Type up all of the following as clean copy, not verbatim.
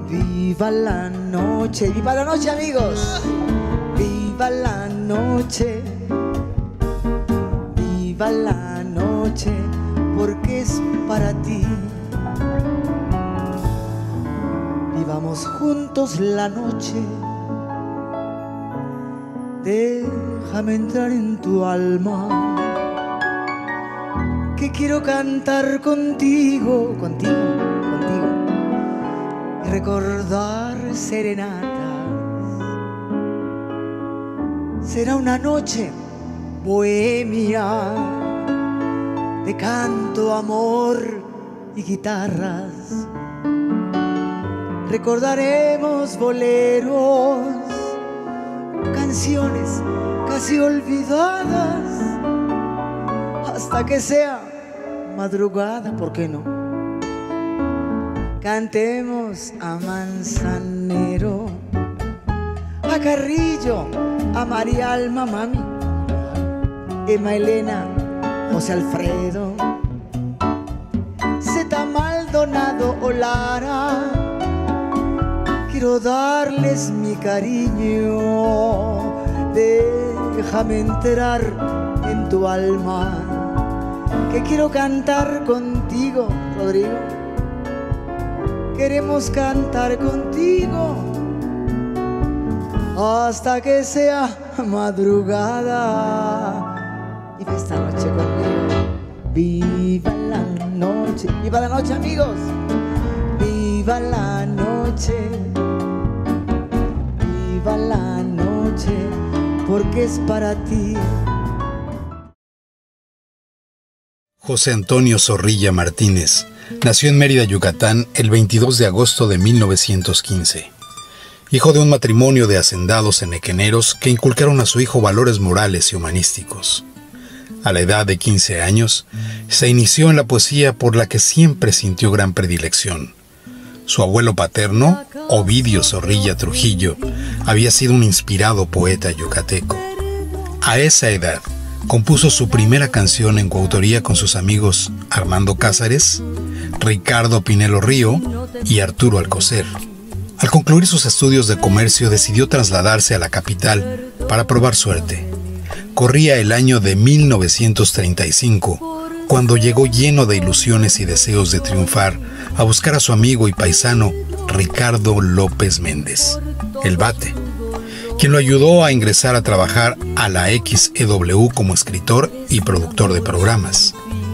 Viva la noche, amigos. Viva la noche, viva la noche, porque es para ti. Vivamos juntos la noche. Déjame entrar en tu alma, que quiero cantar contigo, y recordar serenatas. Será una noche bohemia de canto, amor y guitarras. Recordaremos boleros, canciones casi olvidadas, hasta que sea madrugada, ¿por qué no? Cantemos a Manzanero, a Carrillo, a María Alma, mami, Emma Elena, José Alfredo, Zeta Maldonado o Lara. Quiero darles mi cariño, déjame entrar en tu alma, que quiero cantar contigo, Rodrigo. Queremos cantar contigo hasta que sea madrugada. Viva esta noche conmigo. Viva la noche. Viva la noche, amigos. Viva la noche. Viva la noche, porque es para ti. José Antonio Zorrilla Martínez nació en Mérida, Yucatán, el 22 de agosto de 1915. Hijo de un matrimonio de hacendados enequeneros que inculcaron a su hijo valores morales y humanísticos. A la edad de 15 años, se inició en la poesía por la que siempre sintió gran predilección. Su abuelo paterno, Ovidio Zorrilla Trujillo, había sido un inspirado poeta yucateco. A esa edad, compuso su primera canción en coautoría con sus amigos Armando Cázares, Ricardo Pinelo Río y Arturo Alcocer. Al concluir sus estudios de comercio, decidió trasladarse a la capital para probar suerte. Corría el año de 1935, cuando llegó lleno de ilusiones y deseos de triunfar a buscar a su amigo y paisano Ricardo López Méndez, el Bate, quien lo ayudó a ingresar a trabajar a la XEW como escritor y productor de programas.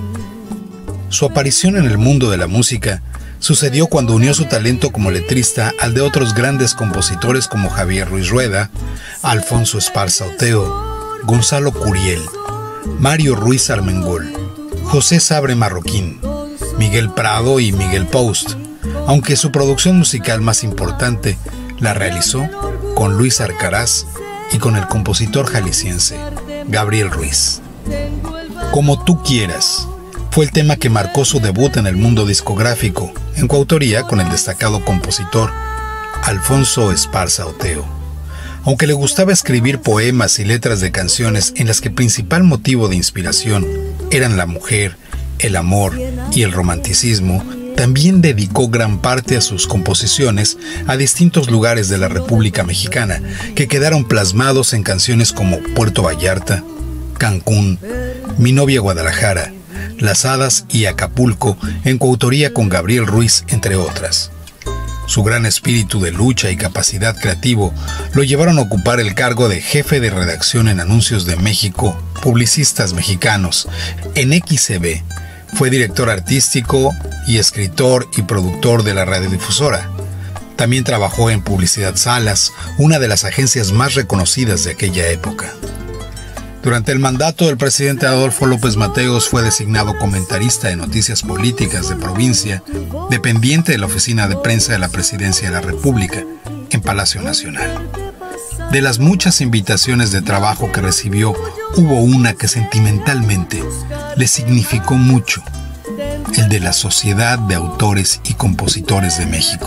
Su aparición en el mundo de la música sucedió cuando unió su talento como letrista al de otros grandes compositores como Javier Ruiz Rueda, Alfonso Esparza Oteo, Gonzalo Curiel, Mario Ruiz Armengol, José Sabre Marroquín, Miguel Prado y Miguel Post, aunque su producción musical más importante la realizó con Luis Arcaraz y con el compositor jalisciense Gabriel Ruiz. Como tú quieras fue el tema que marcó su debut en el mundo discográfico, en coautoría con el destacado compositor Alfonso Esparza Oteo. Aunque le gustaba escribir poemas y letras de canciones en las que el principal motivo de inspiración eran la mujer, el amor y el romanticismo, también dedicó gran parte a sus composiciones a distintos lugares de la República Mexicana, que quedaron plasmados en canciones como Puerto Vallarta, Cancún, Mi novia Guadalajara, Las Hadas y Acapulco, en coautoría con Gabriel Ruiz, entre otras. Su gran espíritu de lucha y capacidad creativo lo llevaron a ocupar el cargo de jefe de redacción en Anuncios de México, Publicistas Mexicanos, en XCB. Fue director artístico y escritor y productor de la radiodifusora. También trabajó en Publicidad Salas, una de las agencias más reconocidas de aquella época. Durante el mandato del presidente Adolfo López Mateos fue designado comentarista de noticias políticas de provincia, dependiente de la oficina de prensa de la Presidencia de la República, en Palacio Nacional. De las muchas invitaciones de trabajo que recibió, hubo una que sentimentalmente le significó mucho: el de la Sociedad de Autores y Compositores de México.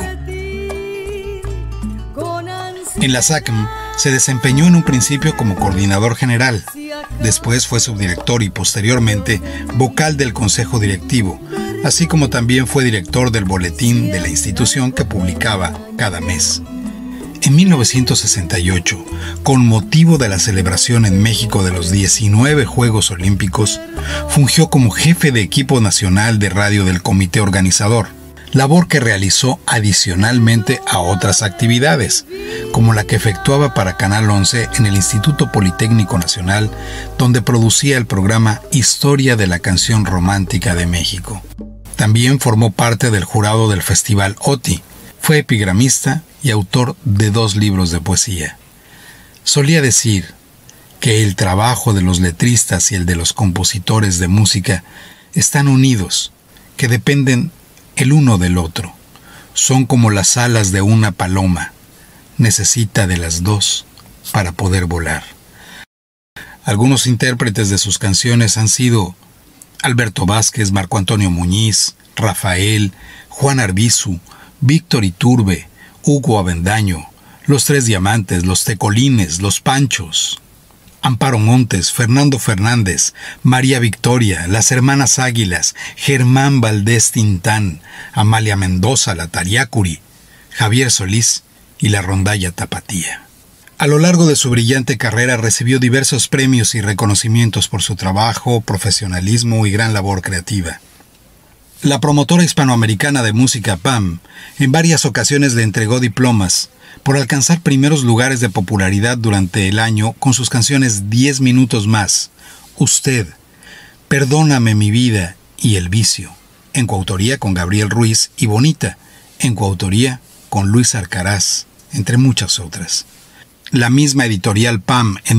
En la SACM se desempeñó en un principio como coordinador general, después fue subdirector y posteriormente vocal del Consejo Directivo, así como también fue director del boletín de la institución que publicaba cada mes. En 1968, con motivo de la celebración en México de los 19 Juegos Olímpicos, fungió como jefe de equipo nacional de radio del comité organizador, labor que realizó adicionalmente a otras actividades, como la que efectuaba para Canal 11 en el Instituto Politécnico Nacional, donde producía el programa Historia de la Canción Romántica de México. También formó parte del jurado del Festival OTI. Fue epigramista y autor de 2 libros de poesía. Solía decir que el trabajo de los letristas y el de los compositores de música están unidos, que dependen el uno del otro. Son como las alas de una paloma. Necesita de las dos para poder volar. Algunos intérpretes de sus canciones han sido Alberto Vázquez, Marco Antonio Muñiz, Rafael, Juan Arbizu, Víctor Iturbe, Hugo Avendaño, Los Tres Diamantes, Los Tecolines, Los Panchos, Amparo Montes, Fernando Fernández, María Victoria, Las Hermanas Águilas, Germán Valdés Tintán, Amalia Mendoza, La Tariacuri, Javier Solís y la Rondalla Tapatía. A lo largo de su brillante carrera recibió diversos premios y reconocimientos por su trabajo, profesionalismo y gran labor creativa. La promotora hispanoamericana de música PAM en varias ocasiones le entregó diplomas por alcanzar primeros lugares de popularidad durante el año con sus canciones 10 minutos más, Usted, Perdóname mi vida y El vicio, en coautoría con Gabriel Ruiz, y Bonita, en coautoría con Luis Alcaraz, entre muchas otras. La misma editorial PAM en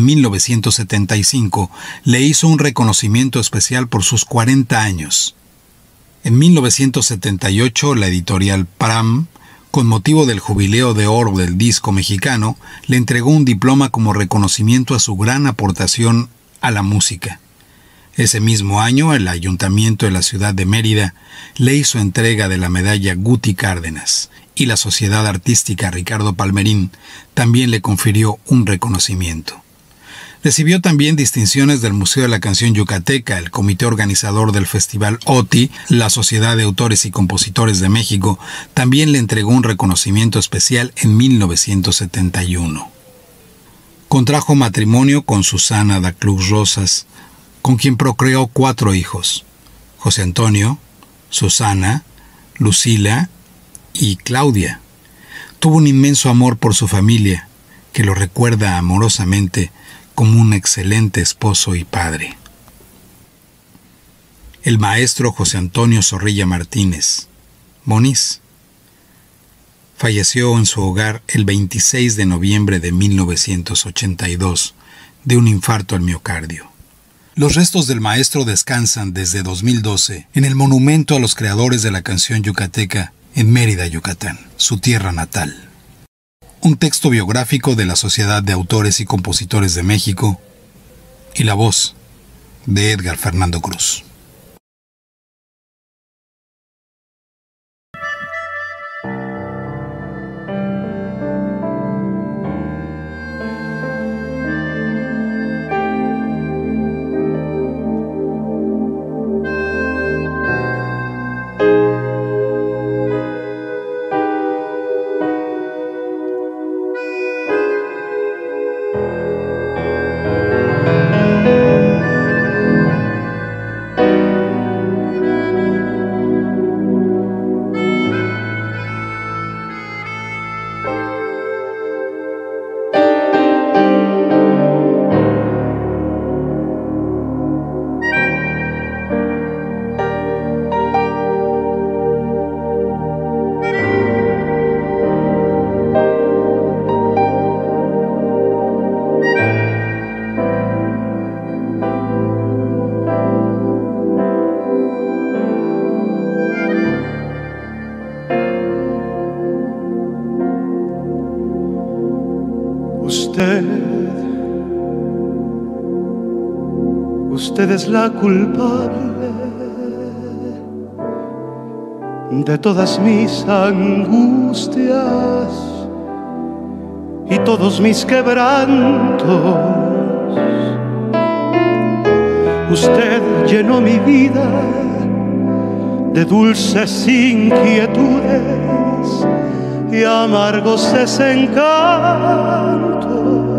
1975 le hizo un reconocimiento especial por sus 40 años. En 1978, la editorial PAM, con motivo del jubileo de oro del disco mexicano, le entregó un diploma como reconocimiento a su gran aportación a la música. Ese mismo año, el Ayuntamiento de la ciudad de Mérida le hizo entrega de la medalla Guti Cárdenas, y la Sociedad Artística Ricardo Palmerín también le confirió un reconocimiento. Recibió también distinciones del Museo de la Canción Yucateca, el comité organizador del Festival OTI, la Sociedad de Autores y Compositores de México, también le entregó un reconocimiento especial en 1971. Contrajo matrimonio con Susana da Cruz Rosas, con quien procreó 4 hijos: José Antonio, Susana, Lucila y Claudia. Tuvo un inmenso amor por su familia, que lo recuerda amorosamente como un excelente esposo y padre. El maestro José Antonio Zorrilla Martínez, Moniz, falleció en su hogar el 26 de noviembre de 1982 de un infarto al miocardio. Los restos del maestro descansan desde 2012 en el Monumento a los Creadores de la Canción Yucateca en Mérida, Yucatán, su tierra natal. Un texto biográfico de la Sociedad de Autores y Compositores de México y la voz de Edgar Fernando Cruz. Usted es la culpable de todas mis angustias y todos mis quebrantos. Usted llenó mi vida de dulces inquietudes y amargos desencantos.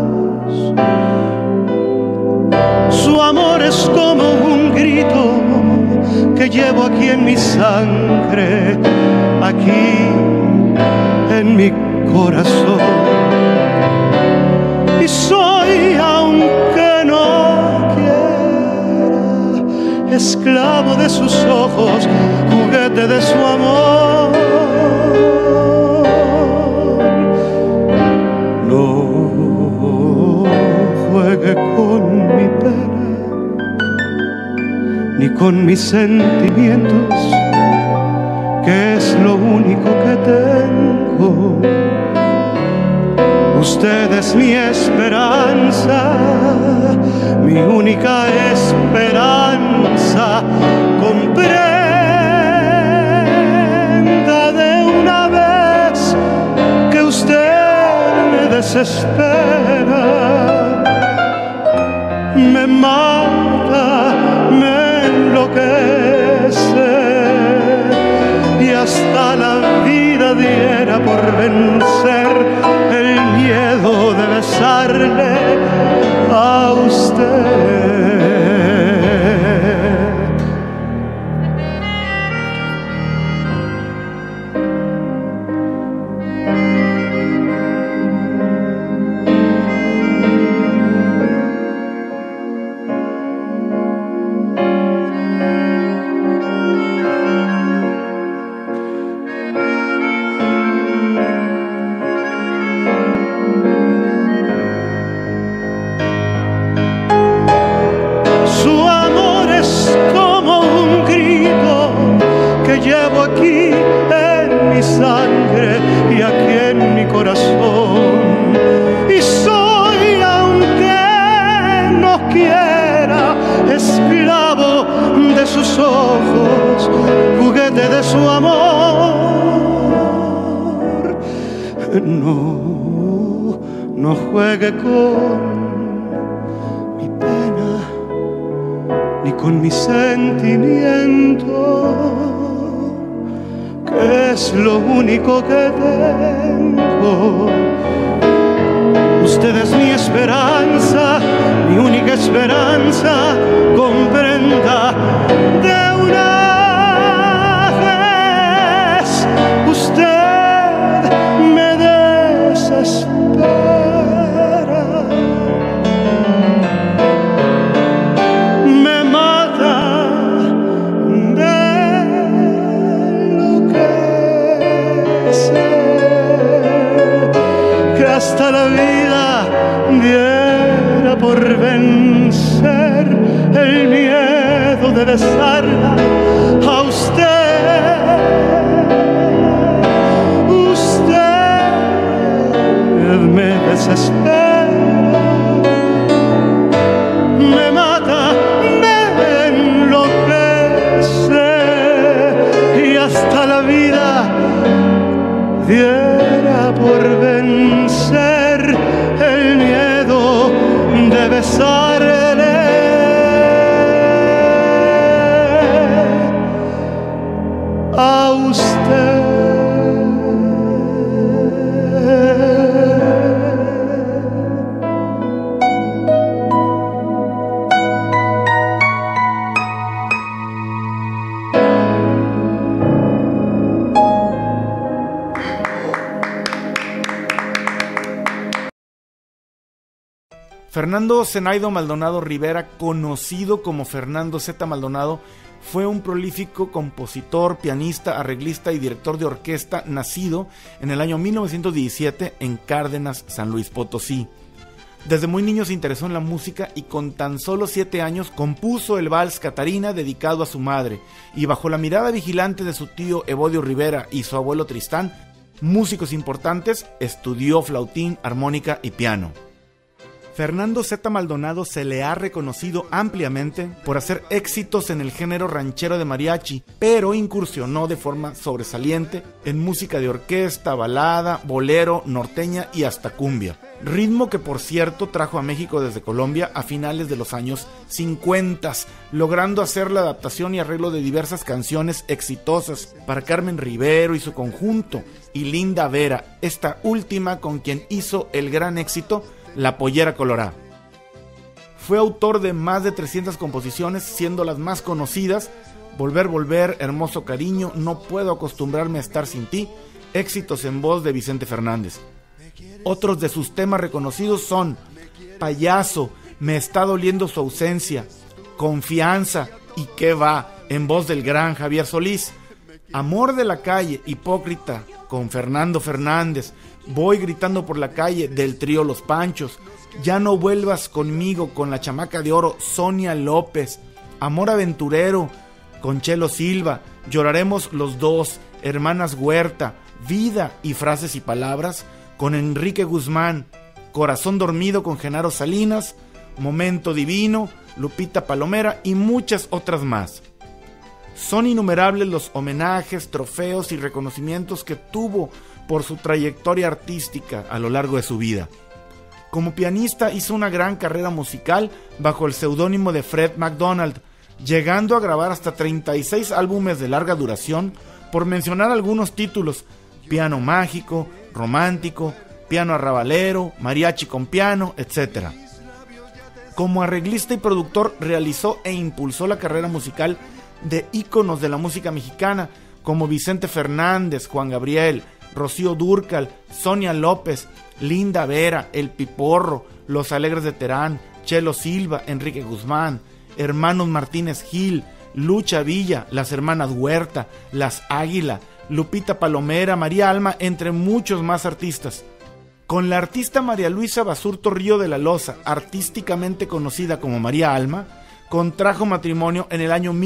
Su amor es como un grito que llevo aquí en mi sangre, aquí en mi corazón. Y soy, aunque no quiera, esclavo de sus ojos, juguete de su amor. No juegue con mi pena ni con mis sentimientos, que es lo único que tengo. Usted es mi esperanza, mi única esperanza. Comprenda de una vez que usted me desespera, me mata, me enloquece, y hasta la vida diera por vencer el miedo de besarle a usted. Llevo aquí en mi sangre y aquí en mi corazón. Y soy, aunque no quiera, esclavo de sus ojos, juguete de su amor. No juegue con mi pena ni con mi sentimiento, que es lo único que tengo. Usted es mi esperanza, mi única esperanza. Comprenda de una vez, usted me desespera, me mata, hasta la vida diera por vencer el miedo de besarla a usted. Usted me desespera, me mata, me enloquece, y hasta la vida diera por vencer el miedo de besarle a usted. Fernando Zenaido Maldonado Rivera, conocido como Fernando Z. Maldonado, fue un prolífico compositor, pianista, arreglista y director de orquesta nacido en el año 1917 en Cárdenas, San Luis Potosí. Desde muy niño se interesó en la música y con tan solo 7 años compuso el vals Catarina dedicado a su madre, y bajo la mirada vigilante de su tío Evodio Rivera y su abuelo Tristán, músicos importantes, estudió flautín, armónica y piano. Fernando Z. Maldonado se le ha reconocido ampliamente por hacer éxitos en el género ranchero de mariachi, pero incursionó de forma sobresaliente en música de orquesta, balada, bolero, norteña y hasta cumbia. ritmo que por cierto trajo a México desde Colombia a finales de los años 50, logrando hacer la adaptación y arreglo de diversas canciones exitosas para Carmen Rivero y su conjunto, y Linda Vera, esta última con quien hizo el gran éxito La Pollera Colorá. Fue autor de más de 300 composiciones, siendo las más conocidas Volver, Volver, Hermoso Cariño, No Puedo Acostumbrarme a Estar Sin Ti, éxitos en voz de Vicente Fernández. Otros de sus temas reconocidos son Payaso, Me está doliendo su ausencia, Confianza y ¿Qué va?, en voz del gran Javier Solís, Amor de la calle, Hipócrita, con Fernando Fernández, Voy gritando por la calle, del trío Los Panchos, Ya no vuelvas conmigo, con la Chamaca de Oro, Sonia López, Amor aventurero, con Chelo Silva, Lloraremos los dos, Hermanas Huerta, Vida y Frases y Palabras, con Enrique Guzmán, Corazón dormido con Genaro Salinas, Momento divino, Lupita Palomera y muchas otras más. Son innumerables los homenajes, trofeos y reconocimientos que tuvo por su trayectoria artística a lo largo de su vida. Como pianista hizo una gran carrera musical bajo el seudónimo de Fred MacDonald, llegando a grabar hasta 36 álbumes de larga duración, por mencionar algunos títulos: Piano Mágico, Romántico, Piano Arrabalero, Mariachi con Piano, etc. Como arreglista y productor realizó e impulsó la carrera musical de íconos de la música mexicana como Vicente Fernández, Juan Gabriel, Rocío Dúrcal, Sonia López, Linda Vera, El Piporro, Los Alegres de Terán, Chelo Silva, Enrique Guzmán, Hermanos Martínez Gil, Lucha Villa, las Hermanas Huerta, Las Águila, Lupita Palomera, María Alma, entre muchos más artistas. Con la artista María Luisa Basurto Río de la Loza, artísticamente conocida como María Alma, contrajo matrimonio en el año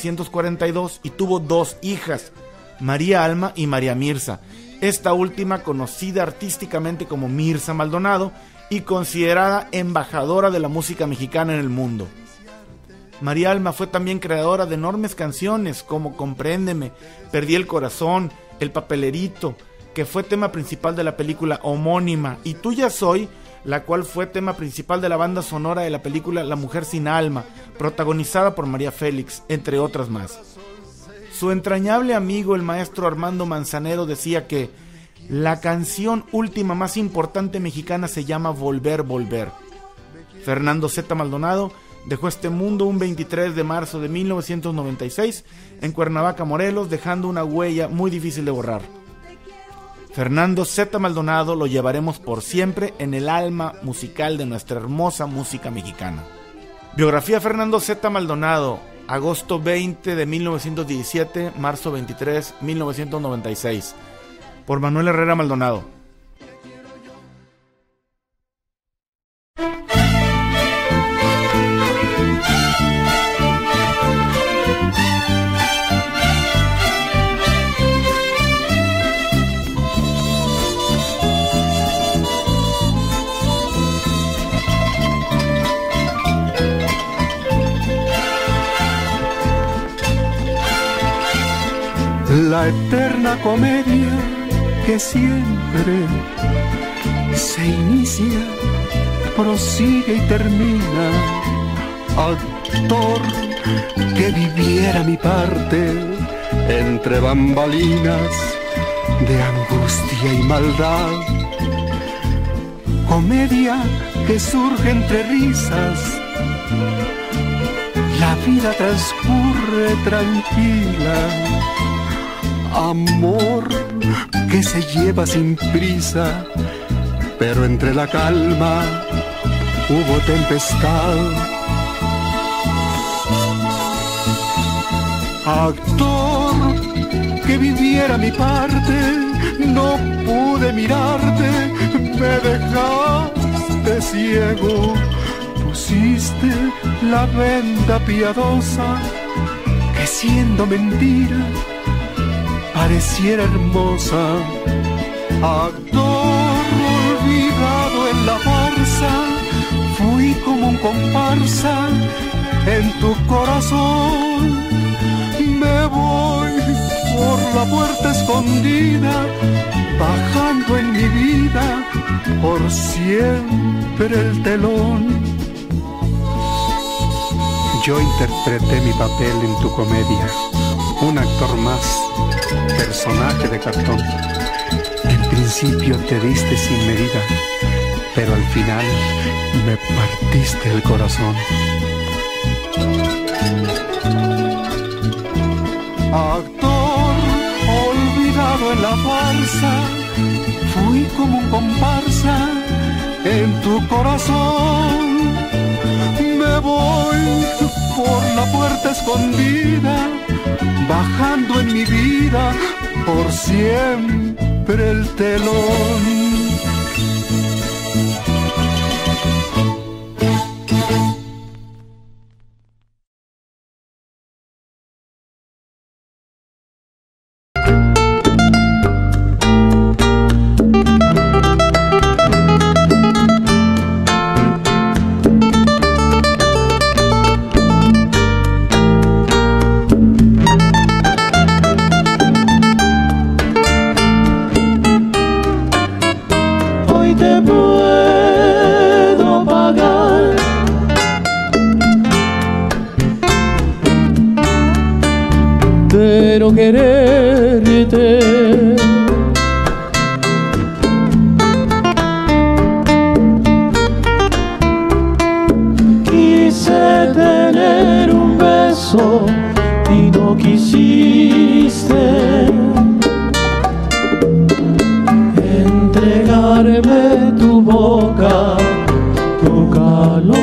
1942 y tuvo 2 hijas, María Alma y María Mirza, esta última conocida artísticamente como Mirza Maldonado y considerada embajadora de la música mexicana en el mundo. María Alma fue también creadora de enormes canciones como Compréndeme, Perdí el Corazón, El Papelerito, que fue tema principal de la película homónima, y Tuya Soy, la cual fue tema principal de la banda sonora de la película La Mujer Sin Alma, protagonizada por María Félix, entre otras más. Su entrañable amigo, el maestro Armando Manzanero, decía que la canción última más importante mexicana se llama Volver, Volver. Fernando Z. Maldonado dejó este mundo un 23 de marzo de 1996 en Cuernavaca, Morelos, dejando una huella muy difícil de borrar. Fernando Z. Maldonado lo llevaremos por siempre en el alma musical de nuestra hermosa música mexicana. Biografía Fernando Z. Maldonado, agosto 20 de 1917, marzo 23, 1996, por Manuel Herrera Maldonado. La eterna comedia que siempre se inicia, prosigue y termina. Actor que viviera mi parte entre bambalinas de angustia y maldad. Comedia que surge entre risas, la vida transcurre tranquila. Amor que se lleva sin prisa, pero entre la calma hubo tempestad. Actor que viviera mi parte, no pude mirarte, me dejaste ciego, pusiste la venda piadosa que siendo mentira pareciera hermosa. Actor olvidado en la farsa, fui como un comparsa en tu corazón. Me voy por la puerta escondida, bajando en mi vida por siempre el telón. Yo interpreté mi papel en tu comedia, un actor más, personaje de cartón. En principio te diste sin medida, pero al final me partiste el corazón. Actor olvidado en la farsa, fui como un comparsa en tu corazón. Me voy por la puerta escondida, bajando en mi vida por siempre el telón. Pero quererte quise tener un beso y no quisiste entregarme tu boca, tu calor.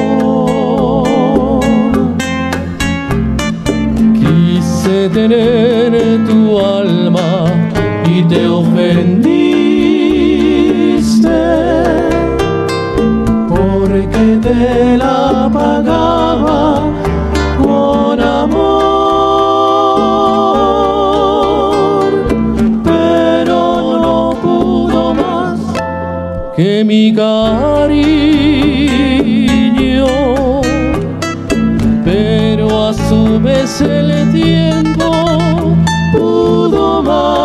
Quise tener tu alma y te ofendiste porque te la pagaba con amor, pero no pudo más que mi cariño, pero a su vez el tiempo pudo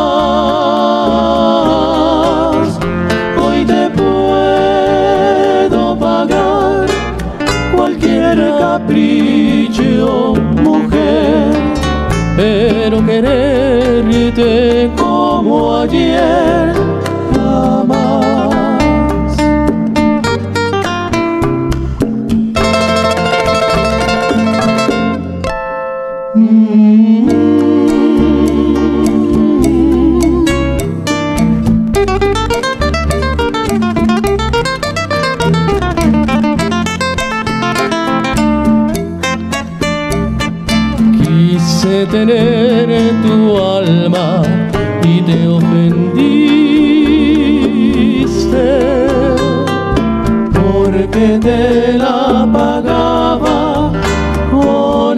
más. Hoy te puedo pagar cualquier capricho, mujer, pero quererte como ayer jamás. Quise tener tu alma y te ofendiste porque te la pagaba con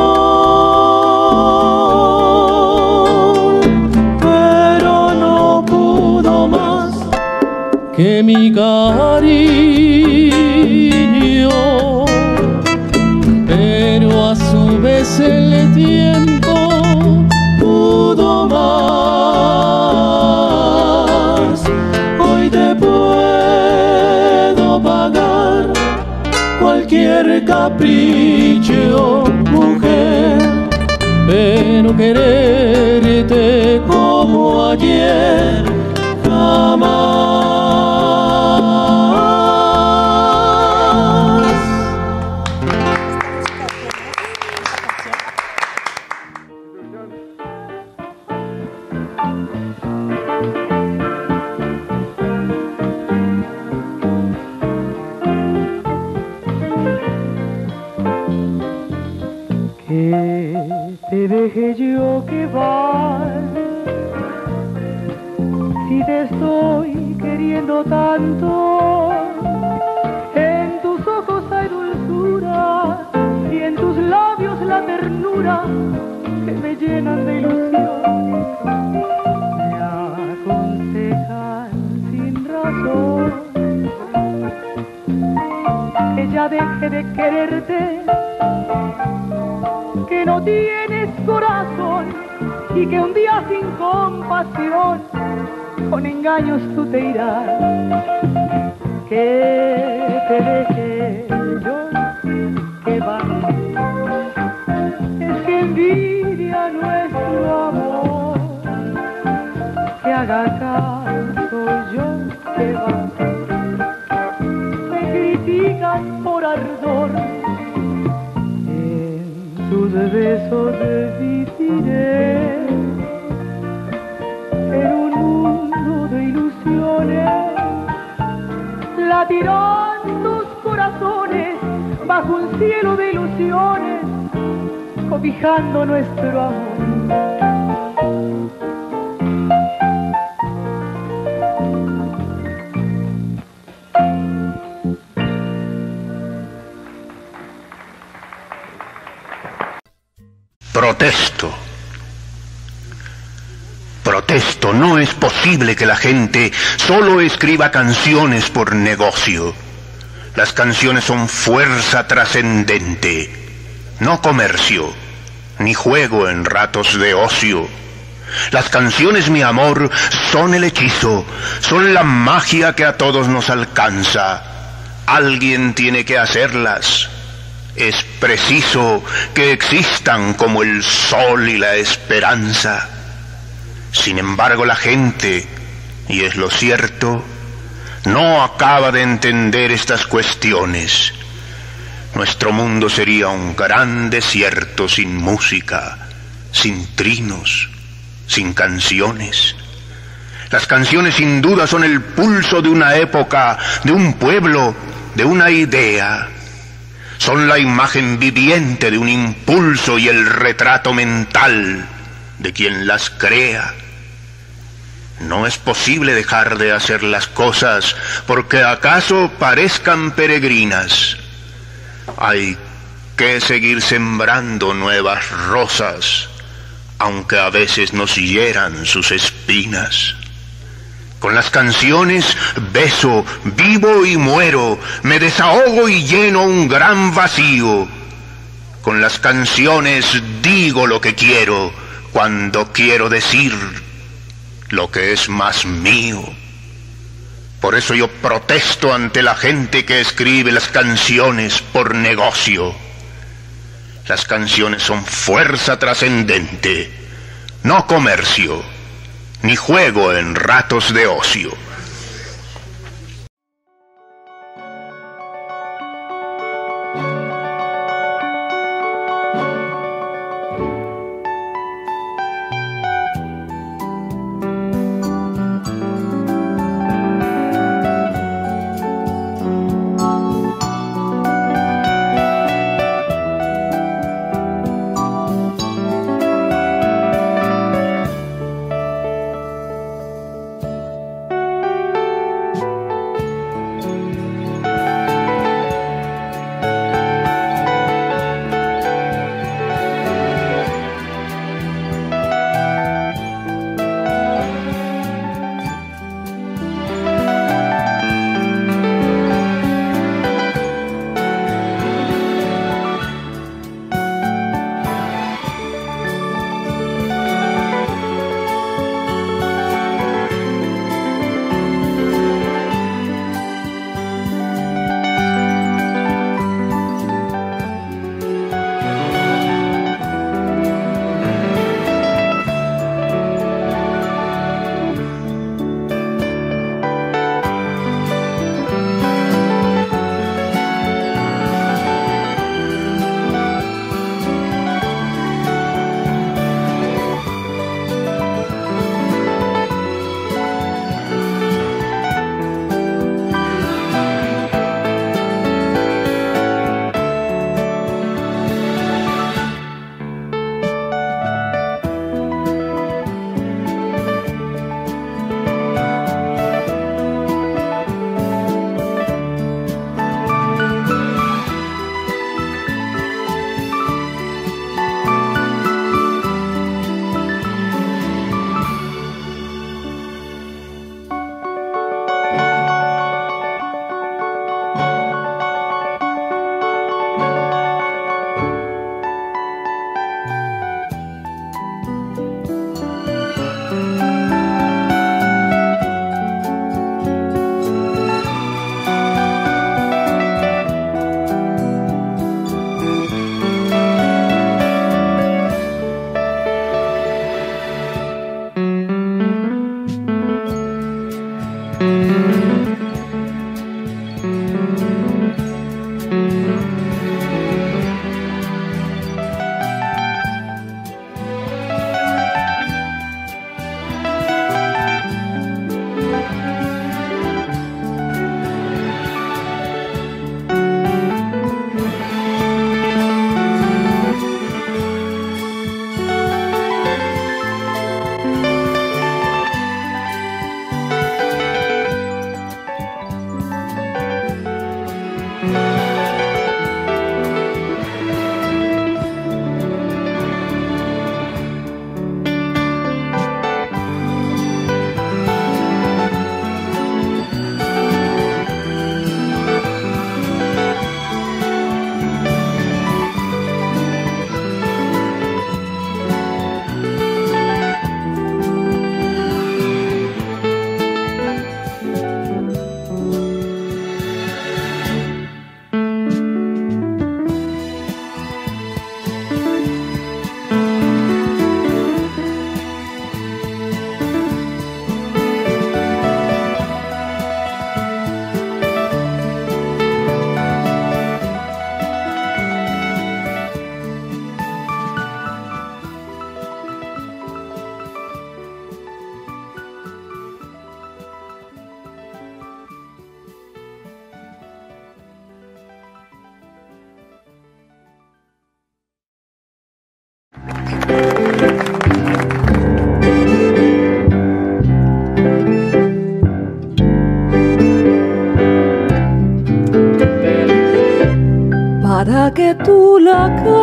amor, pero no pudo más que mi cariño, pero a su vez el tiempo pudo más. Hoy te puedo pagar cualquier capricho, mujer, pero quererte como ayer jamás. Te dejé yo que vas, si te estoy queriendo tanto. En tus ojos hay dulzura y en tus labios la ternura que me llenan de ilusión. Me aconsejan sin razón que ya deje de quererte, que no tienes corazón y que un día sin compasión con engaños tú te irás. que te dejé yo, que va, es que envidia nuestro amor, que haga caso yo, que va, me critican por ardor, en tus besos viviré, en un mundo de ilusiones, latirán tus corazones bajo un cielo de ilusiones, cobijando nuestro amor. Protesto. Protesto, no es posible que la gente solo escriba canciones por negocio. Las canciones son fuerza trascendente, no comercio, ni juego en ratos de ocio. Las canciones, mi amor, son el hechizo, son la magia que a todos nos alcanza. Alguien tiene que hacerlas. Es preciso que existan como el sol y la esperanza. Sin embargo, la gente, y es lo cierto, no acaba de entender estas cuestiones. Nuestro mundo sería un gran desierto sin música, sin trinos, sin canciones. Las canciones sin duda son el pulso de una época, de un pueblo, de una idea. Son la imagen viviente de un impulso y el retrato mental de quien las crea. No es posible dejar de hacer las cosas porque acaso parezcan peregrinas. Hay que seguir sembrando nuevas rosas, aunque a veces nos hieran sus espinas. Con las canciones beso, vivo y muero, me desahogo y lleno un gran vacío. Con las canciones digo lo que quiero, cuando quiero decir lo que es más mío. Por eso yo protesto ante la gente que escribe las canciones por negocio. Las canciones son fuerza trascendente, no comercio, ni juego en ratos de ocio. Para que tú la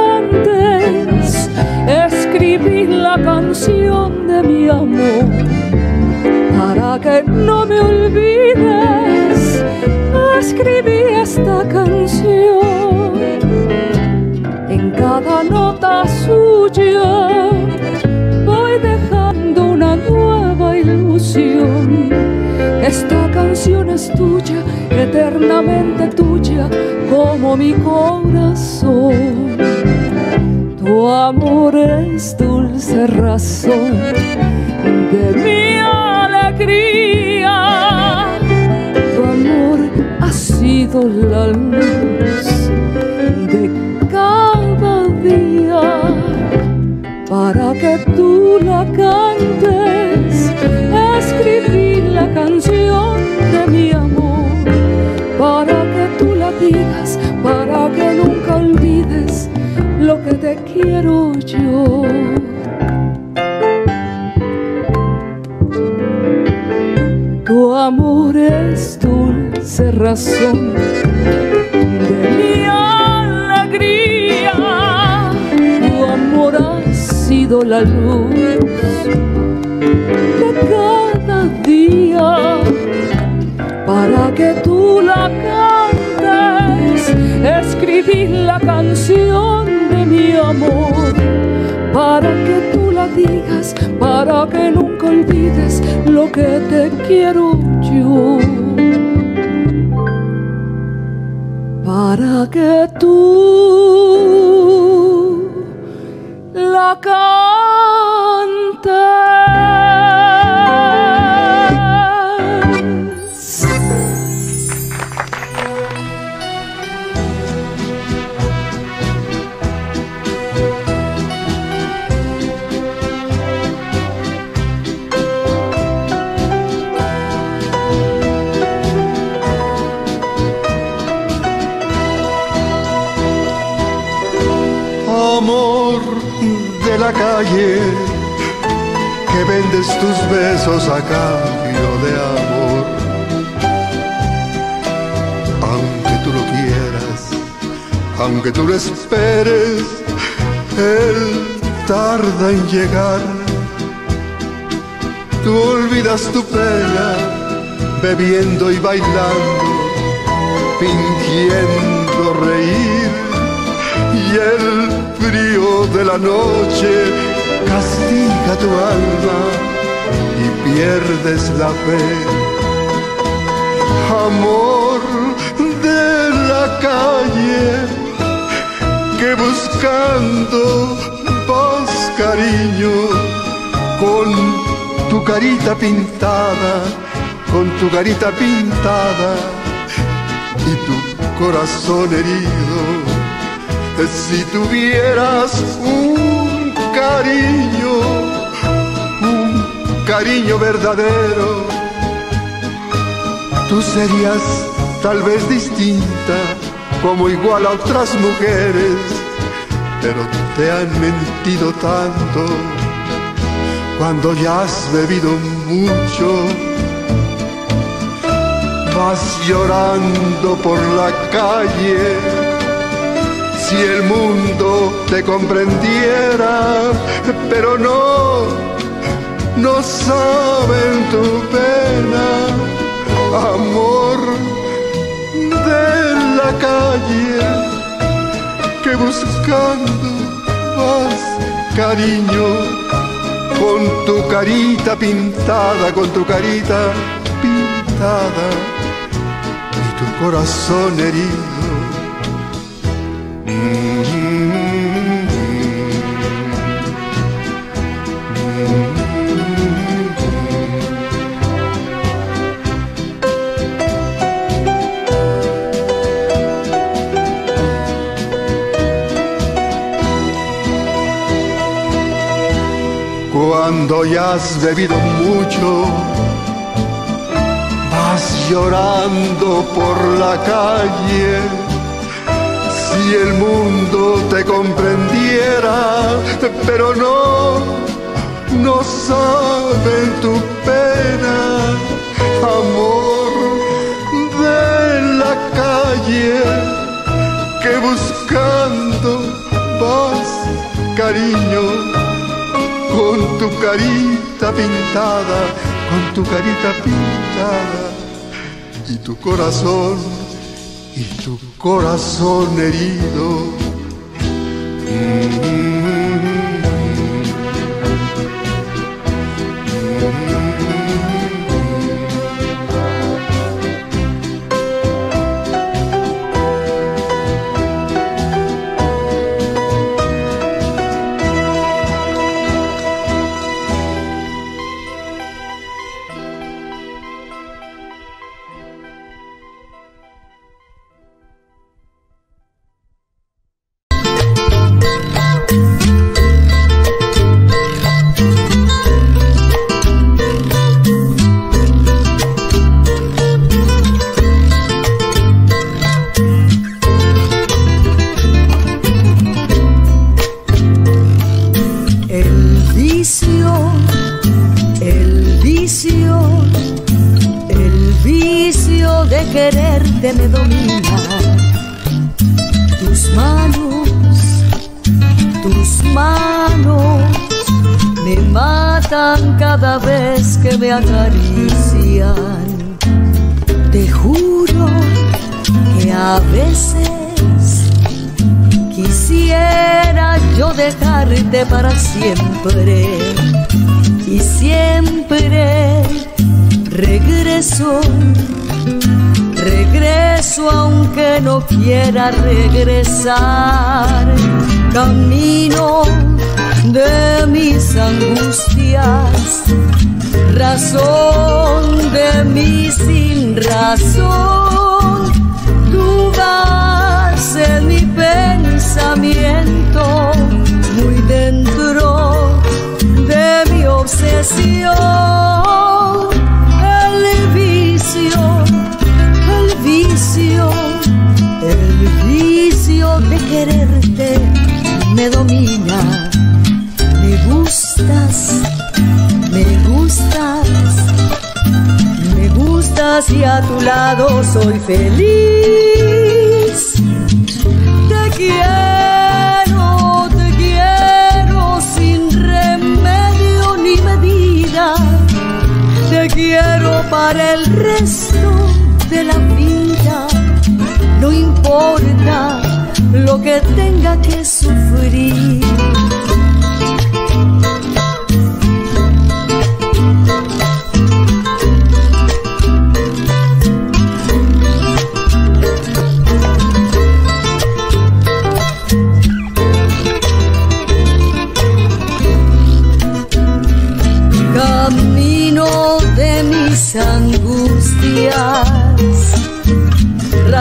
cantes, escribí la canción de mi amor. Para que no me olvides, escribí esta canción. En cada nota suya voy dejando una nueva ilusión. Esta canción es tuya, eternamente tuya, como mi corazón. Tu amor es dulce razón de mi alegría. Tu amor ha sido la luz de cada día. Para que tú la cantes, escribí la canción de mi amor. Para que tú la digas, para que nunca olvides lo que te quiero yo. Tu amor es dulce razón de mi alegría. Tu amor ha sido la luz de cada día. Para que tú la cantes, escribí la canción de mi amor. Para que tú la digas, para que nunca olvides lo que te quiero yo. Para que tú la cantes. Amor de la calle, que vendes tus besos a cambio de amor. Aunque tú lo quieras, aunque tú lo esperes, él tarda en llegar. Tú olvidas tu pena, bebiendo y bailando, fingiendo reír. Y el frío de la noche castiga tu alma y pierdes la fe. Amor de la calle, que buscando paz, cariño, con tu carita pintada con tu carita pintada y tu corazón herido. Si tuvieras un cariño verdadero, tú serías tal vez distinta, como igual a otras mujeres, pero te han mentido tanto cuando ya has bebido mucho. Vas llorando por la calle, si el mundo te comprendiera, pero no saben tu pena, amor de la calle, que buscando vas, cariño, con tu carita pintada, con tu carita pintada y tu corazón herido. Cuando ya has bebido mucho, vas llorando por la calle. Si el mundo te comprendiera, pero no saben tu pena, amor de la calle, que buscando vas, cariño, con tu carita pintada, con tu carita pintada y tu corazón herido. Quererte me domina. Tus manos me matan cada vez que me acarician. Te juro que a veces quisiera yo dejarte para siempre, y siempre regreso aunque no quiera regresar. Camino de mis angustias, razón de mi sin razón. Tú vas en mi pensamiento, muy dentro de mi obsesión. El vicio de quererte me domina. Me gustas y a tu lado soy feliz. Te quiero sin remedio ni medida. Te quiero para el resto de la vida. No importa lo que tenga que sufrir. Camino de mis angustias,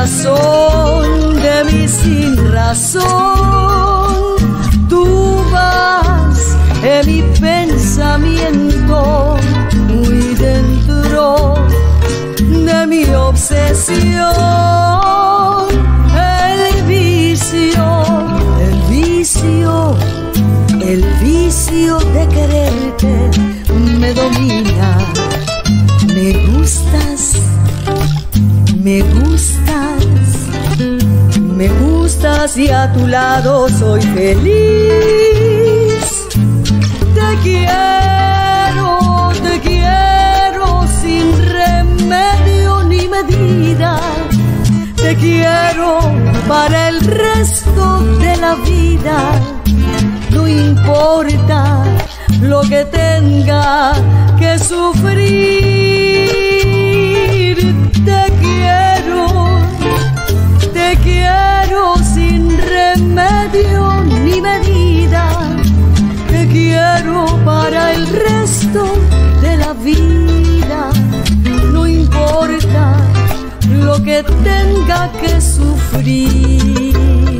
razón de mi sin razón. Tú vas en mi pensamiento, muy dentro de mi obsesión. El vicio de quererte me domina. Me gustas, me gustas, me gustas y a tu lado soy feliz. Te quiero sin remedio ni medida. Te quiero para el resto de la vida. No importa lo que tenga que sufrir. Te quiero sin remedio ni medida. Te quiero para el resto de la vida. No importa lo que tenga que sufrir.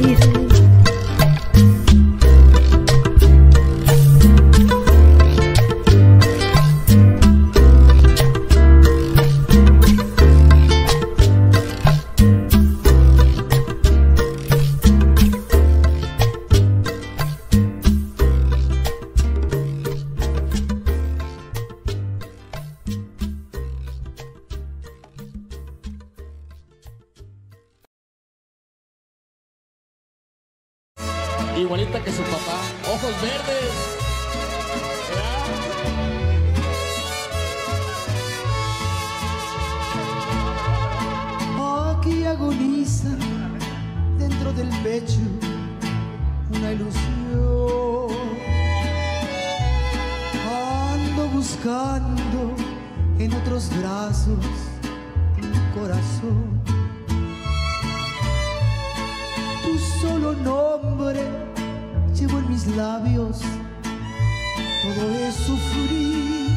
Igualita que su papá, ojos verdes. Aquí agoniza dentro del pecho una ilusión. Ando buscando en otros brazos un corazón. Tu solo nombre llevo en mis labios, todo es sufrir.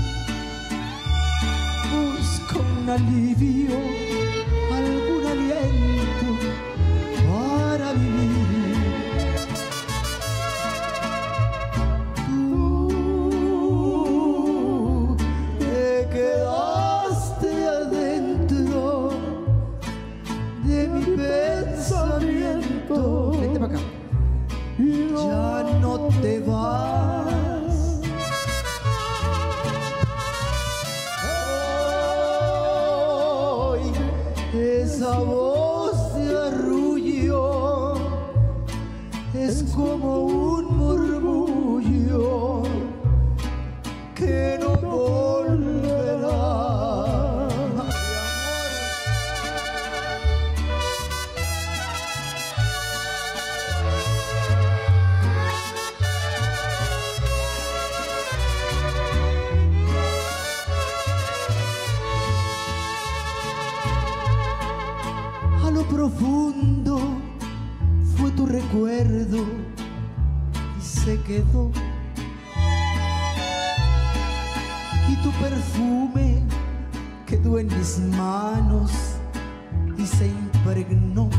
Busco un alivio, algún aliento para vivir. Tú te quedaste adentro de mi pensamiento. Vente para acá. Ya no te vas. Hoy esa voz de arrullo es como un murmullo que no volverá. A lo profundo fue tu recuerdo y se quedó. Y tu perfume quedó en mis manos y se impregnó.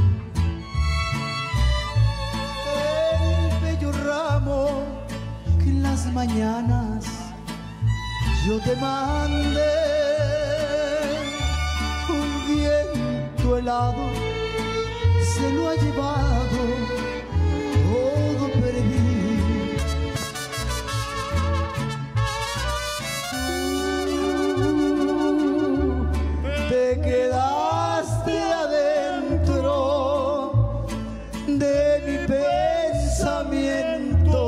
El bello ramo que en las mañanas yo te mandé, un viento helado se lo ha llevado, todo perdí. Te quedaste adentro de mi pensamiento.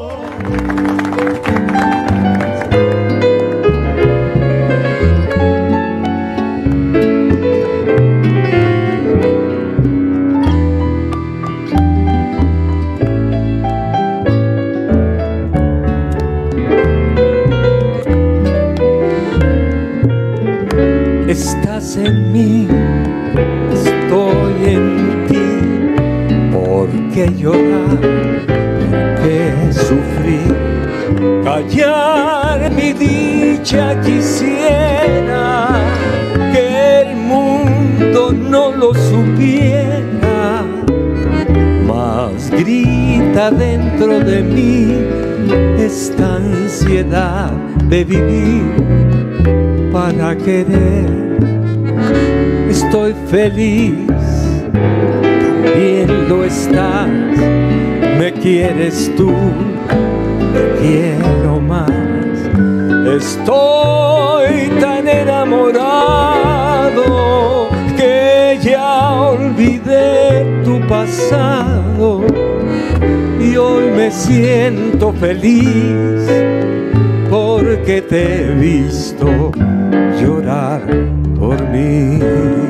Estás en mí, estoy en ti. ¿Por qué llorar? ¿Por qué sufrir? Callar mi dicha quisiera, que el mundo mundo no lo supiera, mas grita dentro de mí esta ansiedad de vivir para querer. Estoy feliz, también lo estás, me quieres tú, te quiero más. Estoy tan enamorado que ya olvidé tu pasado y hoy me siento feliz porque te he visto llorar por mí.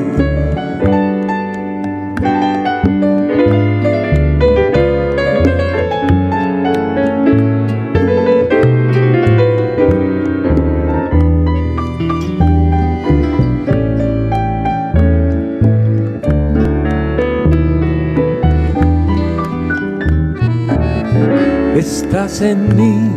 Estás en mí,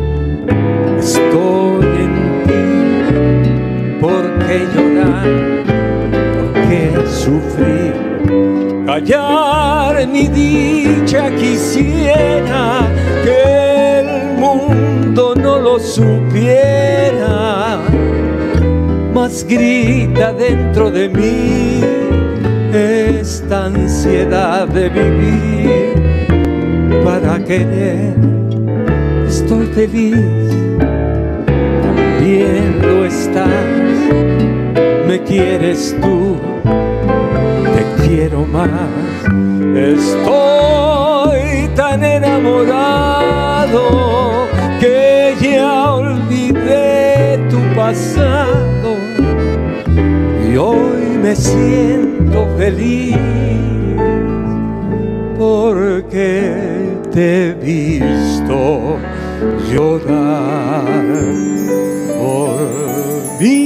estoy en ti. ¿Por qué llorar? ¿Por qué sufrir? Callar mi dicha quisiera que el mundo no lo supiera, mas grita dentro de mí esta ansiedad de vivir para querer. Estoy feliz, también lo estás, me quieres tú, te quiero más. Estoy tan enamorado que ya olvidé tu pasado y hoy me siento feliz porque te he visto llorar por mí.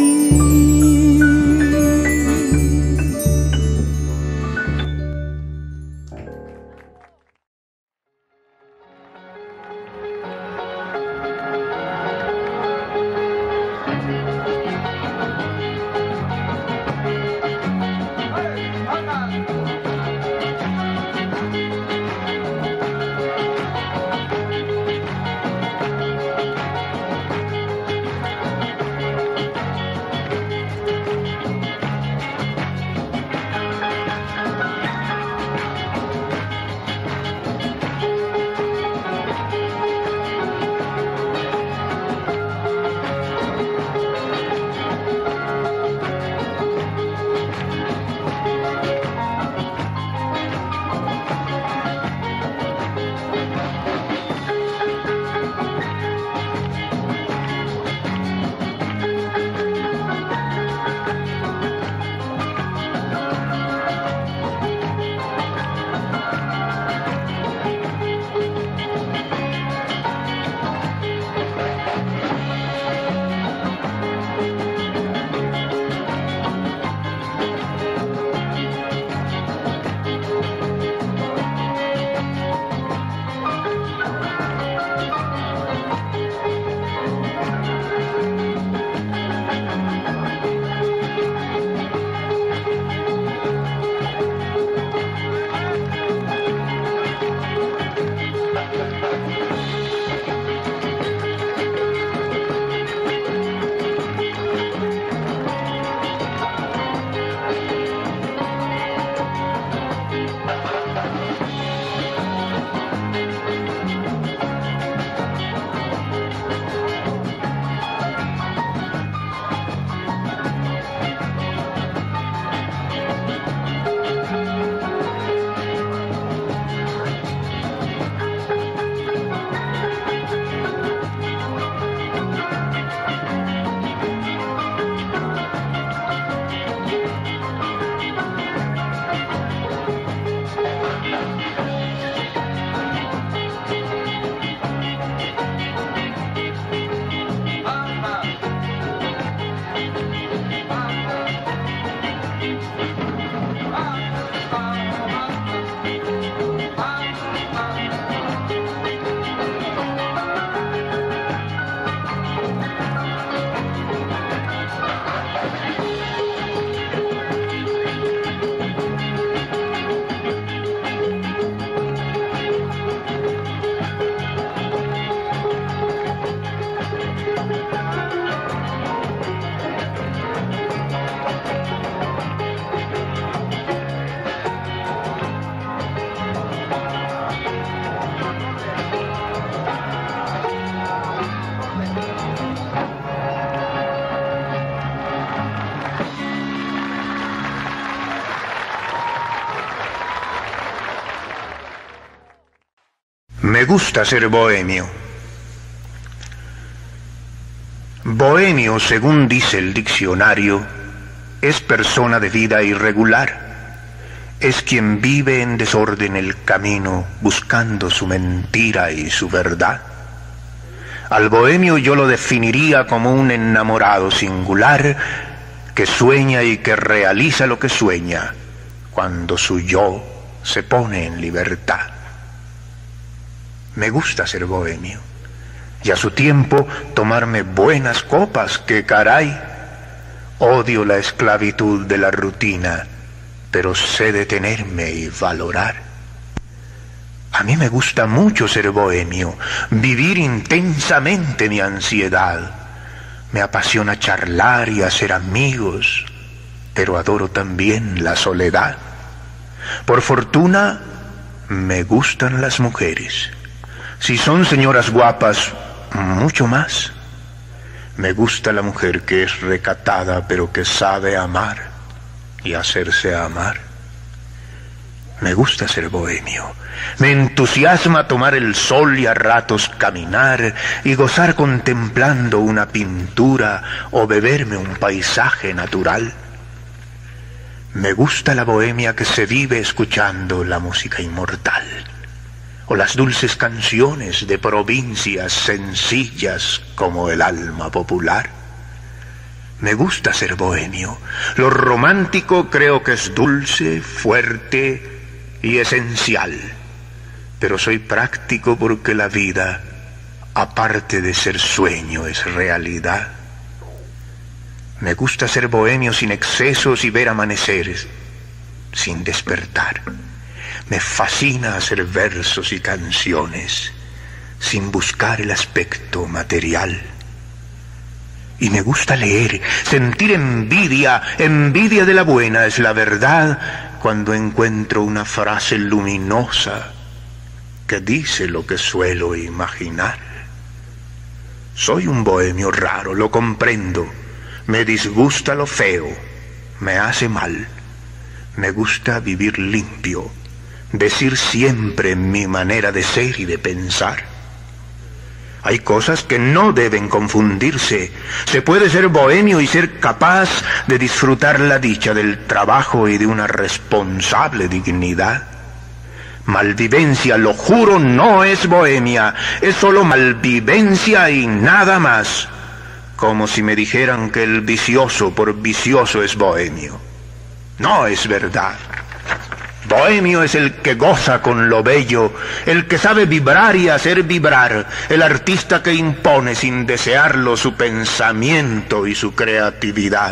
Me gusta ser bohemio. Bohemio, según dice el diccionario, es persona de vida irregular. Es quien vive en desorden el camino, buscando su mentira y su verdad. Al bohemio yo lo definiría como un enamorado singular que sueña y que realiza lo que sueña cuando su yo se pone en libertad. Me gusta ser bohemio y a su tiempo tomarme buenas copas, que caray, odio la esclavitud de la rutina, pero sé detenerme y valorar. A mí me gusta mucho ser bohemio, vivir intensamente mi ansiedad. Me apasiona charlar y hacer amigos, pero adoro también la soledad. Por fortuna, me gustan las mujeres. Si son señoras guapas, mucho más. Me gusta la mujer que es recatada, pero que sabe amar y hacerse amar. Me gusta ser bohemio. Me entusiasma tomar el sol y a ratos caminar y gozar contemplando una pintura o beberme un paisaje natural. Me gusta la bohemia que se vive escuchando la música inmortal o las dulces canciones de provincias sencillas como el alma popular. Me gusta ser bohemio. Lo romántico creo que es dulce, fuerte y esencial. Pero soy práctico porque la vida, aparte de ser sueño, es realidad. Me gusta ser bohemio sin excesos y ver amaneceres, sin despertar. Me fascina hacer versos y canciones, sin buscar el aspecto material. Y me gusta leer, sentir envidia de la buena, es la verdad, cuando encuentro una frase luminosa que dice lo que suelo imaginar. Soy un bohemio raro, lo comprendo. Me disgusta lo feo, me hace mal. Me gusta vivir limpio, decir siempre mi manera de ser y de pensar. Hay cosas que no deben confundirse. Se puede ser bohemio y ser capaz de disfrutar la dicha del trabajo y de una responsable dignidad. Malvivencia, lo juro, no es bohemia, es solo malvivencia y nada más. Como si me dijeran que el vicioso por vicioso es bohemio. No es verdad. Bohemio es el que goza con lo bello, el que sabe vibrar y hacer vibrar, el artista que impone sin desearlo su pensamiento y su creatividad.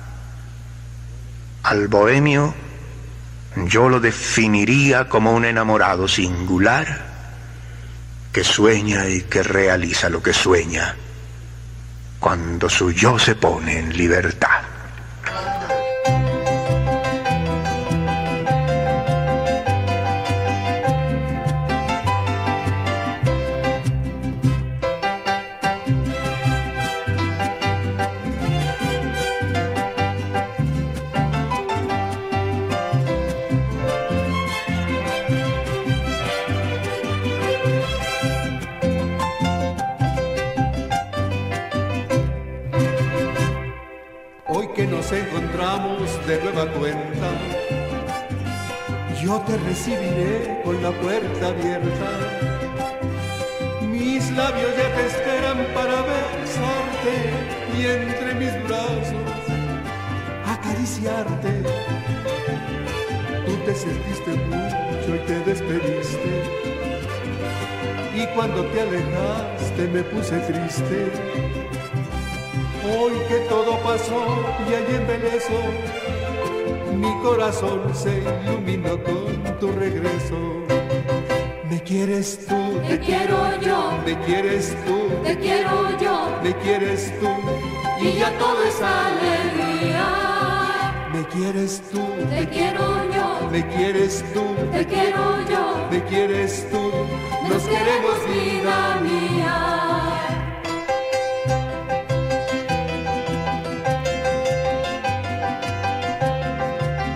Al bohemio yo lo definiría como un enamorado singular que sueña y que realiza lo que sueña cuando su yo se pone en libertad. De nueva cuenta, yo te recibiré con la puerta abierta. Mis labios ya te esperan para besarte y entre mis brazos acariciarte. Tú te sentiste mucho y te despediste, y cuando te alejaste me puse triste. Hoy que todo pasó y allí embeleso, mi corazón se iluminó con tu regreso. Me quieres tú, te quiero yo, me quieres tú, te quiero yo, me quieres tú, y ya todo es alegría. Me quieres tú, te quiero yo, me quieres tú, te quiero yo, me quieres tú, nos queremos vida mía.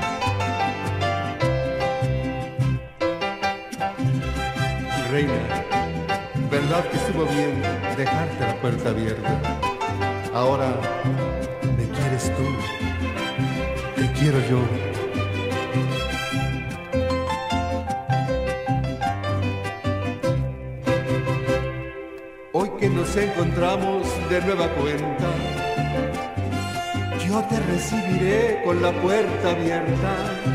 Reina, verdad que estuvo bien dejarte la puerta abierta. Ahora me quieres tú, te quiero yo. Hoy que nos encontramos de nueva cuenta, yo te recibiré con la puerta abierta.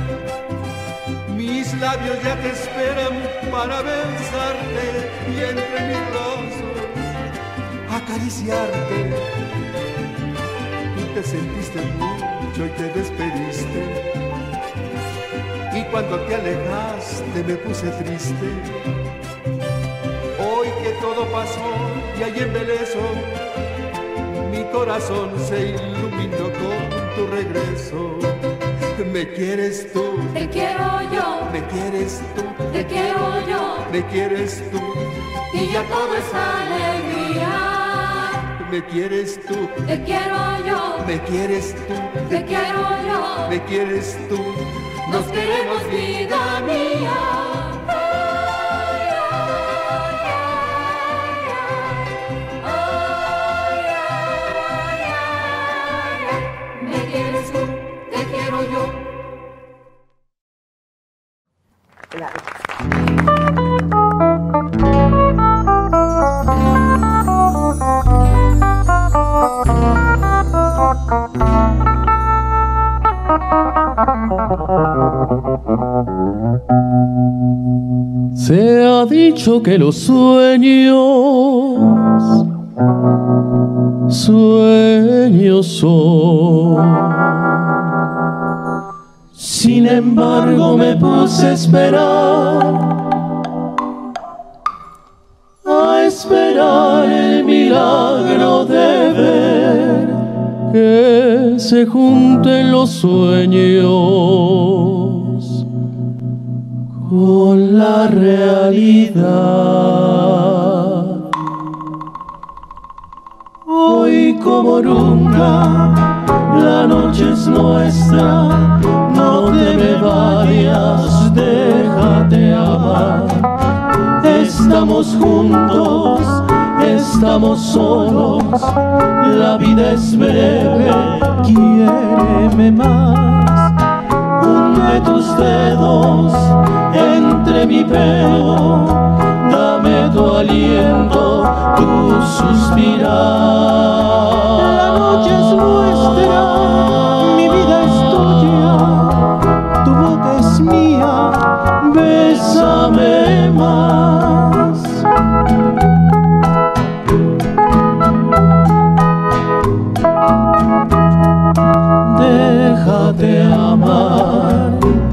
Mis labios ya te esperan para besarte y entre mis brazos acariciarte. Tú te sentiste mucho y te despediste, y cuando te alejaste me puse triste. Hoy que todo pasó y hay embeleso, mi corazón se iluminó con tu regreso. Me quieres tú, te quiero yo, me quieres tú, te quiero yo, me quieres tú, y ya todo es alegría. Me quieres tú, te quiero yo, me quieres tú, te quiero yo, me quieres tú, nos queremos vida mía. Se ha dicho que los sueños son. Sin embargo me puse a esperar el milagro de ver que se junten los sueños con la realidad. Hoy como nunca la noche es nuestra, no te me vayas, déjate amar. Estamos juntos, estamos solos, la vida es breve, quiéreme más. Hunde tus dedos entre mi pelo, dame tu aliento, tu suspirar. La noche es nuestra, mi vida es tuya, tu boca es mía, bésame más. Déjate amar.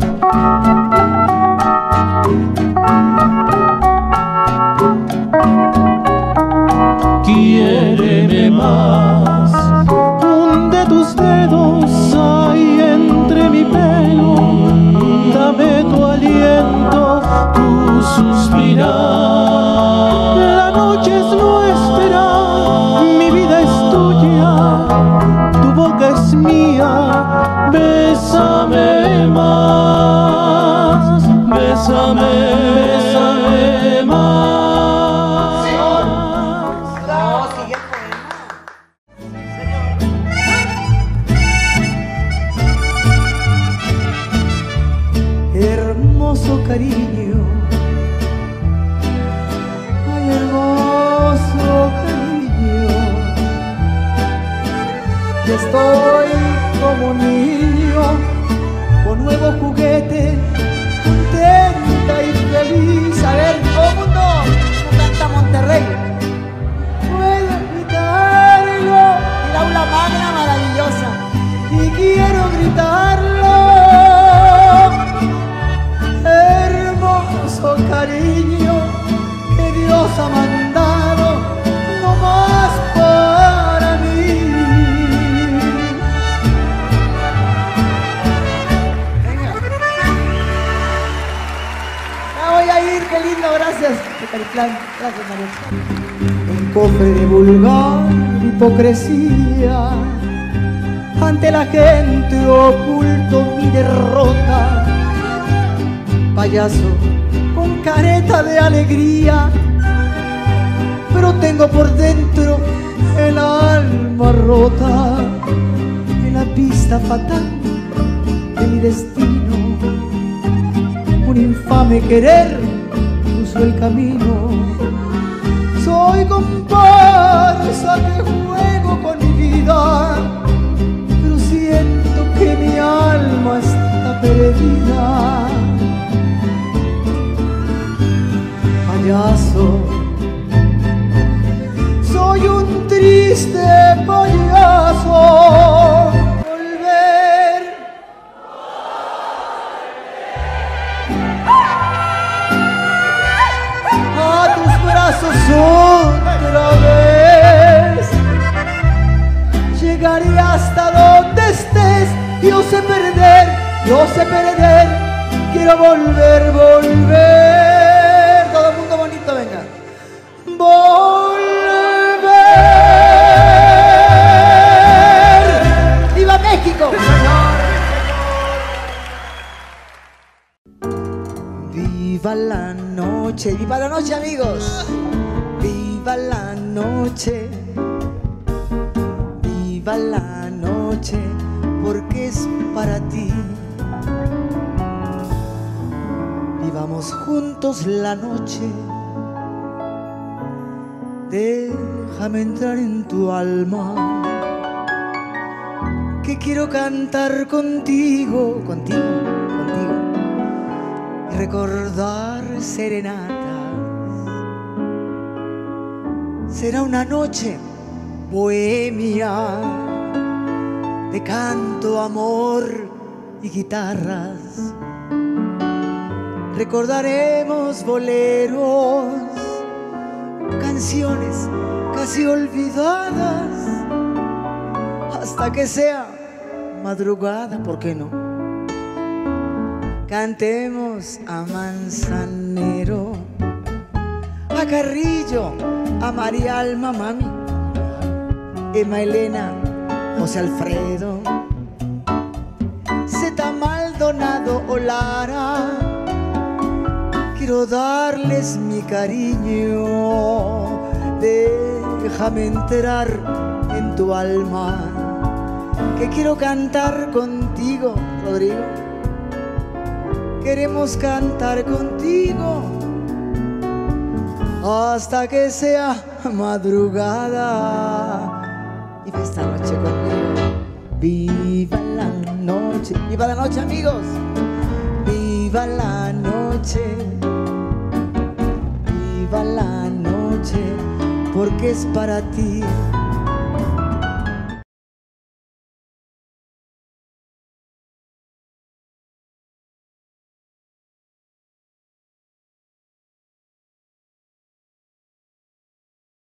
Quiéreme más. Hunde tus dedos ahí entre mi pelo, dame tu aliento, tu suspirar. La noche es nuestra, mi vida es tuya, tu boca es mía, bésame más, bésame, bésame más. Hermoso cariño, ay, hermoso cariño, ya estoy como niño con nuevo juguete, contenta y feliz. A ver, todo mundo, ¿cómo canta Monterrey? Puedo gritarlo, el aula magna maravillosa, y quiero gritarlo. Hermoso cariño que Dios ha mandado no más para mí. Venga. Ya voy a ir, qué lindo, gracias. Gracias, María. Un cofre de vulgar hipocresía, ante la gente oculto mi derrota. Payaso con careta de alegría, tengo por dentro el alma rota en la pista fatal de mi destino. Un infame querer puso el camino. Soy comparsa que juego con mi vida, pero siento que mi alma está perdida. Payaso, soy un triste payaso. Volver a tus brazos otra vez. Llegaré hasta donde estés. Yo sé perder, quiero volver, volver. Todo el mundo bonito, venga. Volver. ¡Viva México! Viva la noche, amigos. Viva la noche, viva la noche, porque es para ti. Vivamos juntos la noche. Déjame entrar en tu alma, que quiero cantar contigo, y recordar serenatas. Será una noche bohemia de canto, amor y guitarras. Recordaremos boleros, canciones casi olvidadas, hasta que sea madrugada, ¿por qué no? Cantemos a Manzanero, a Carrillo, a María Alma, mami, Emma Elena, José Alfredo, Zeta Maldonado o Lara. Quiero darles mi cariño, déjame entrar en tu alma, que quiero cantar contigo, Rodrigo. Queremos cantar contigo hasta que sea madrugada. Y esta noche conmigo. Viva la noche, amigos. Viva la noche, viva la noche, porque es para ti.